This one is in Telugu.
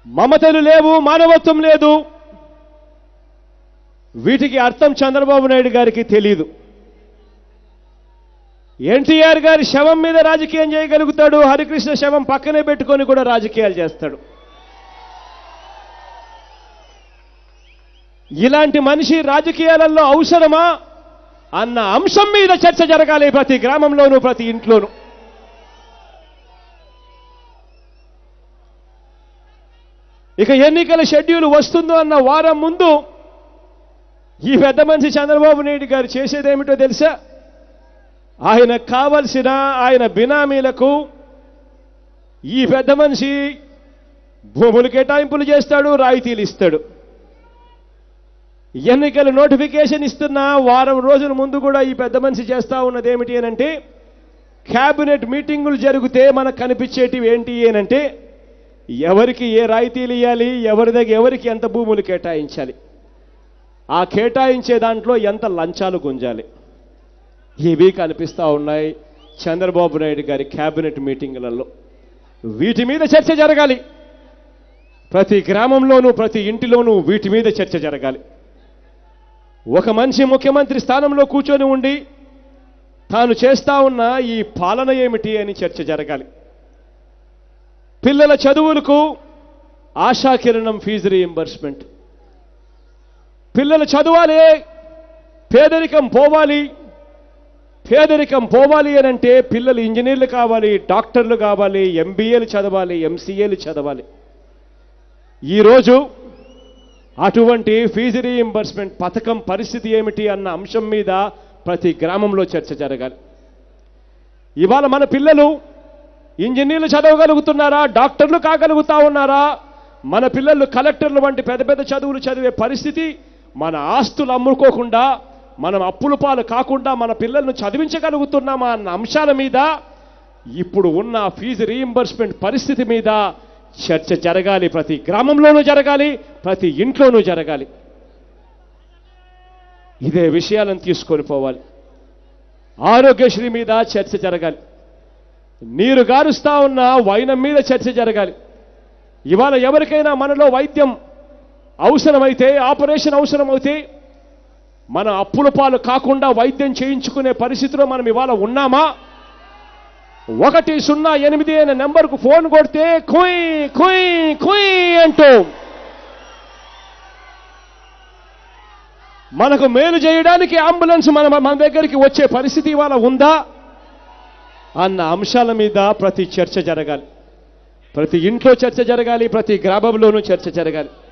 మమతలు లేవు, మానవత్వం లేదు. వీటికి అర్థం చంద్రబాబు నాయుడు గారికి తెలియదు. ఎన్టీఆర్ గారి శవం మీద రాజకీయం చేయగలుగుతాడు, హరికృష్ణ శవం పక్కనే పెట్టుకొని కూడా రాజకీయాలు చేస్తాడు. ఇలాంటి మనిషి రాజకీయాలలో అవసరమా అన్న అంశం మీద చర్చ జరగాలి ప్రతి గ్రామంలోనూ, ప్రతి ఇంట్లోనూ. ఇక ఎన్నికల షెడ్యూల్ వస్తుందో అన్న వారం ముందు ఈ పెద్ద మనిషి చంద్రబాబు నాయుడు గారు చేసేదేమిటో తెలుసా? ఆయనకు కావలసిన ఆయన బినామీలకు ఈ పెద్ద మనిషి భూములు కేటాయింపులు చేస్తాడు, రాయితీలు ఇస్తాడు. ఎన్నికల నోటిఫికేషన్ ఇస్తున్న వారం రోజుల ముందు కూడా ఈ పెద్ద మనిషి చేస్తా ఉన్నది ఏమిటి అనంటే, క్యాబినెట్ మీటింగులు జరిగితే మనకు కనిపించేటివి ఏంటి అనంటే, ఎవరికి ఏ రాయితీలు ఇవ్వాలి, ఎవరికి ఎంత భూములు కేటాయించాలి, ఆ కేటాయించే దాంట్లో ఎంత లంచాలు గుంజాలి, ఇవి కనిపిస్తూ ఉన్నాయి చంద్రబాబు నాయుడు గారి క్యాబినెట్ మీటింగులలో. వీటి మీద చర్చ జరగాలి. ప్రతి గ్రామంలోనూ, ప్రతి ఇంటిలోనూ వీటి మీద చర్చ జరగాలి. ఒక మనిషి ముఖ్యమంత్రి స్థానంలో కూర్చొని ఉండి తాను చేస్తా ఉన్న ఈ పాలన ఏమిటి అని చర్చ జరగాలి. పిల్లల చదువులకు ఆశాకిరణం ఫీజు రీయింబర్స్మెంట్. పిల్లలు చదవాలి, పేదరికం పోవాలి. పేదరికం పోవాలి అని అంటే పిల్లలు ఇంజనీర్లు కావాలి, డాక్టర్లు కావాలి, ఎంబీఏలు చదవాలి, ఎంసీఏలు చదవాలి. ఈరోజు అటువంటి ఫీజు రీయింబర్స్మెంట్ పథకం పరిస్థితి ఏమిటి అన్న అంశం మీద ప్రతి గ్రామంలో చర్చ జరగాలి. ఇవాళ మన పిల్లలు ఇంజనీర్లు చదవగలుగుతున్నారా, డాక్టర్లు కాగలుగుతా ఉన్నారా? మన పిల్లలు కలెక్టర్లు వంటి పెద్ద పెద్ద చదువులు చదివే పరిస్థితి, మన ఆస్తులు అమ్ముకోకుండా, మనం అప్పుల పాలు కాకుండా మన పిల్లలను చదివించగలుగుతున్నామా అన్న అంశాల మీద, ఇప్పుడు ఉన్న ఫీజు రీయింబర్స్మెంట్ పరిస్థితి మీద చర్చ జరగాలి. ప్రతి గ్రామంలోనూ జరగాలి, ప్రతి ఇంట్లోనూ జరగాలి. ఇదే విషయాలను తీసుకొని పోవాలి. ఆరోగ్యశ్రీ మీద చర్చ జరగాలి. నీరు గారుస్తా ఉన్న వైనం మీద చర్చ జరగాలి. ఇవాళ ఎవరికైనా మనలో వైద్యం అవసరమైతే, ఆపరేషన్ అవసరమైతే, మన అప్పుల పాలు కాకుండా వైద్యం చేయించుకునే పరిస్థితిలో మనం ఇవాళ ఉన్నామా? 108 అనే నెంబర్కు ఫోన్ కొడితే కుయ్ కుయ్ కుయ్ అంటూ మనకు మేలు చేయడానికి అంబులెన్స్ మన దగ్గరికి వచ్చే పరిస్థితి ఇవాళ ఉందా అన్న అంశాల మీద ప్రతి చర్చ జరగాలి. ప్రతి ఇంట్లో చర్చ జరగాలి, ప్రతి గ్రామంలోనూ చర్చ జరగాలి.